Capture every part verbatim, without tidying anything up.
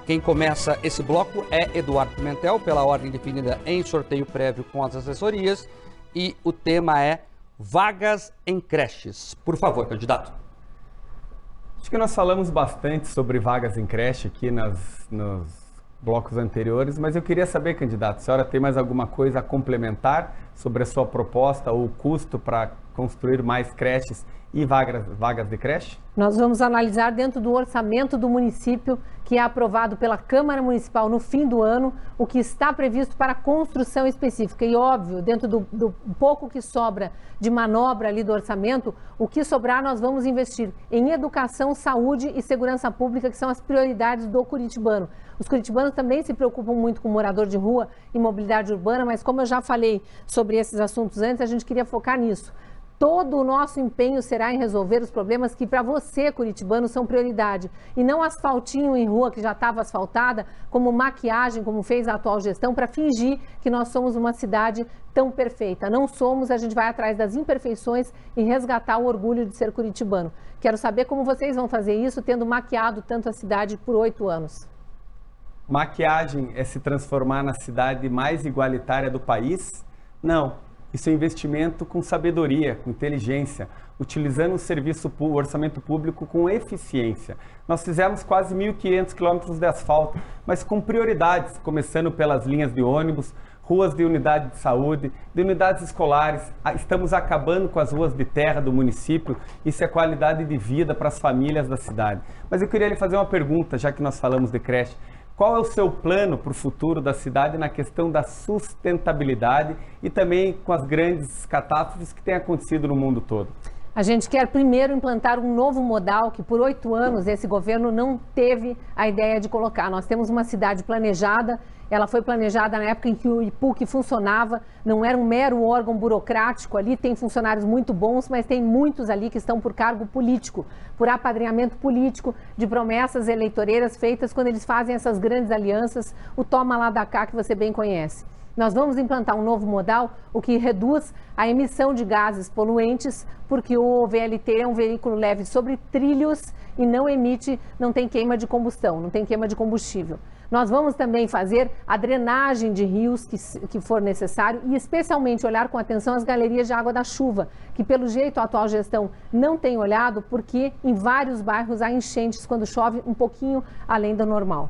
Quem começa esse bloco é Eduardo Pimentel, pela ordem definida em sorteio prévio com as assessorias. E o tema é vagas em creches. Por favor, candidato. Acho que nós falamos bastante sobre vagas em creche aqui nas, nos blocos anteriores, mas eu queria saber, candidato, a senhora tem mais alguma coisa a complementar sobre a sua proposta ou o custo para construir mais creches e vagas, vagas de creche? Nós vamos analisar dentro do orçamento do município, que é aprovado pela Câmara Municipal no fim do ano, o que está previsto para construção específica. E óbvio, dentro do, do pouco que sobra de manobra ali do orçamento, o que sobrar nós vamos investir em educação, saúde e segurança pública, que são as prioridades do curitibano. Os curitibanos também se preocupam muito com morador de rua e mobilidade urbana, mas como eu já falei sobre esses assuntos antes, a gente queria focar nisso. Todo o nosso empenho será em resolver os problemas que para você, curitibano, são prioridade. E não asfaltinho em rua que já estava asfaltada, como maquiagem, como fez a atual gestão, para fingir que nós somos uma cidade tão perfeita. Não somos, a gente vai atrás das imperfeições e resgatar o orgulho de ser curitibano. Quero saber como vocês vão fazer isso, tendo maquiado tanto a cidade por oito anos. Maquiagem é se transformar na cidade mais igualitária do país? Não. Isso é investimento com sabedoria, com inteligência, utilizando o serviço, o orçamento público com eficiência. Nós fizemos quase mil e quinhentos quilômetros de asfalto, mas com prioridades, começando pelas linhas de ônibus, ruas de unidade de saúde, de unidades escolares. Estamos acabando com as ruas de terra do município. Isso é qualidade de vida para as famílias da cidade. Mas eu queria lhe fazer uma pergunta, já que nós falamos de creche. Qual é o seu plano para o futuro da cidade na questão da sustentabilidade e também com as grandes catástrofes que têm acontecido no mundo todo? A gente quer primeiro implantar um novo modal que por oito anos esse governo não teve a ideia de colocar. Nós temos uma cidade planejada, ela foi planejada na época em que o I P U C funcionava, não era um mero órgão burocrático ali, tem funcionários muito bons, mas tem muitos ali que estão por cargo político, por apadrinhamento político de promessas eleitoreiras feitas quando eles fazem essas grandes alianças, o toma lá da cá que você bem conhece. Nós vamos implantar um novo modal, o que reduz a emissão de gases poluentes, porque o V L T é um veículo leve sobre trilhos e não emite, não tem queima de combustão, não tem queima de combustível. Nós vamos também fazer a drenagem de rios que, que for necessário e especialmente olhar com atenção as galerias de água da chuva, que pelo jeito a atual gestão não tem olhado, porque em vários bairros há enchentes quando chove um pouquinho além do normal.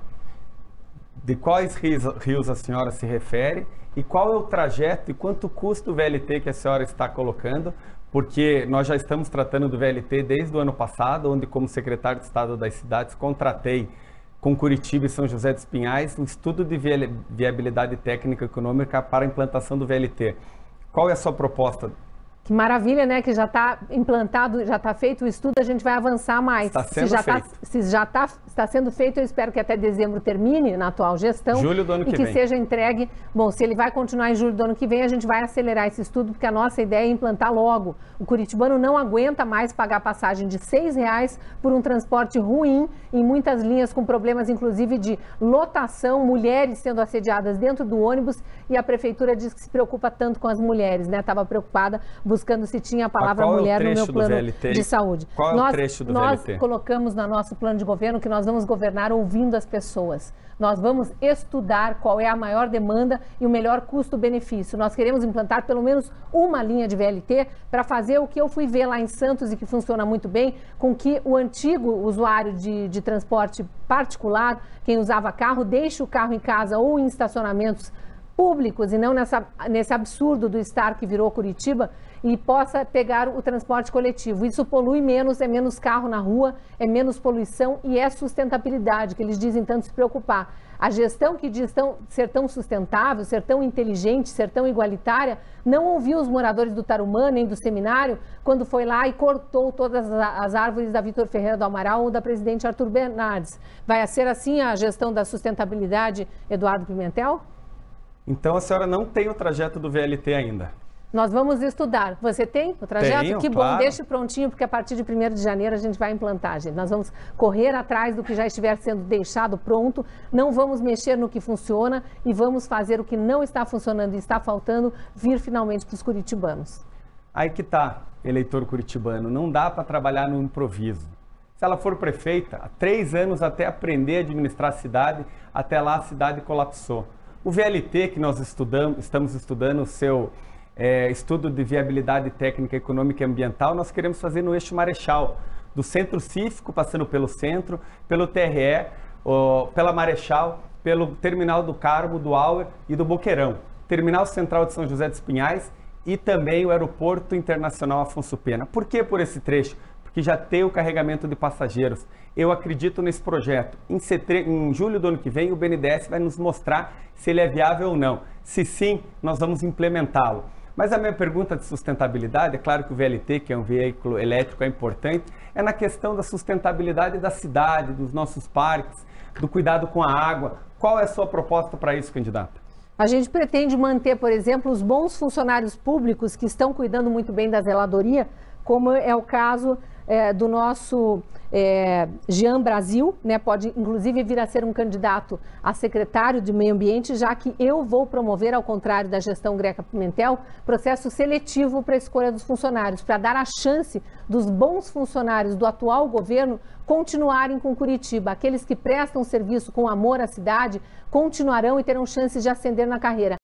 De quais rios, rios a senhora se refere e qual é o trajeto e quanto custa o V L T que a senhora está colocando? Porque nós já estamos tratando do V L T desde o ano passado, onde como secretário de Estado das Cidades contratei com Curitiba e São José dos Pinhais um estudo de viabilidade técnica e econômica para a implantação do V L T. Qual é a sua proposta? Que maravilha, né? Que já está implantado, já está feito o estudo, a gente vai avançar mais. Está sendo se já feito. Tá, se já tá, está sendo feito, eu espero que até dezembro termine na atual gestão. Julho do ano que vem. E que vem. seja entregue. Bom, se ele vai continuar em julho do ano que vem, a gente vai acelerar esse estudo, porque a nossa ideia é implantar logo. O curitibano não aguenta mais pagar passagem de seis reais por um transporte ruim, em muitas linhas com problemas, inclusive, de lotação, mulheres sendo assediadas dentro do ônibus, e a prefeitura diz que se preocupa tanto com as mulheres, né? Estava preocupada buscando se tinha a palavra mulher no meu plano de saúde. Qual é nós, o trecho do nós V L T? colocamos no nosso plano de governo que nós vamos governar ouvindo as pessoas. Nós vamos estudar qual é a maior demanda e o melhor custo-benefício. Nós queremos implantar pelo menos uma linha de V L T para fazer o que eu fui ver lá em Santos e que funciona muito bem, com que o antigo usuário de, de transporte particular, quem usava carro, deixe o carro em casa ou em estacionamentos públicos e não nessa, nesse absurdo do estar que virou Curitiba, e possa pegar o transporte coletivo. Isso polui menos, é menos carro na rua, é menos poluição e é sustentabilidade, que eles dizem tanto se preocupar. A gestão que diz tão, ser tão sustentável, ser tão inteligente, ser tão igualitária, não ouviu os moradores do Tarumã nem do seminário quando foi lá e cortou todas as árvores da Vitor Ferreira do Amaral ou da presidente Arthur Bernardes. Vai ser assim a gestão da sustentabilidade, Eduardo Pimentel? Então a senhora não tem o trajeto do V L T ainda? Nós vamos estudar. Você tem o trajeto? Tenho, que bom, claro. Deixe prontinho, porque a partir de primeiro de janeiro a gente vai implantar, gente. Nós vamos correr atrás do que já estiver sendo deixado pronto, não vamos mexer no que funciona e vamos fazer o que não está funcionando e está faltando vir finalmente para os curitibanos. Aí que tá, eleitor curitibano, não dá para trabalhar no improviso. Se ela for prefeita, há três anos até aprender a administrar a cidade, até lá a cidade colapsou. O V L T, que nós estudamos, estamos estudando o seu é, estudo de viabilidade técnica, econômica e ambiental, nós queremos fazer no eixo Marechal, do Centro Cívico, passando pelo centro, pelo T R E, ó, pela Marechal, pelo Terminal do Carmo, do Auer e do Boqueirão, Terminal Central de São José dos Pinhais e também o Aeroporto Internacional Afonso Pena. Por que por esse trecho? Que já tem o carregamento de passageiros. Eu acredito nesse projeto. Em, setre... em julho do ano que vem, o B N D E S vai nos mostrar se ele é viável ou não. Se sim, nós vamos implementá-lo. Mas a minha pergunta de sustentabilidade, é claro que o V L T, que é um veículo elétrico, é importante, é na questão da sustentabilidade da cidade, dos nossos parques, do cuidado com a água. Qual é a sua proposta para isso, candidata? A gente pretende manter, por exemplo, os bons funcionários públicos que estão cuidando muito bem da zeladoria, como é o caso é, do nosso é, Jean Brasil, né? Pode inclusive vir a ser um candidato a secretário de Meio Ambiente, já que eu vou promover, ao contrário da gestão Greca Pimentel, processo seletivo para a escolha dos funcionários, para dar a chance dos bons funcionários do atual governo continuarem com Curitiba. Aqueles que prestam serviço com amor à cidade continuarão e terão chances de ascender na carreira.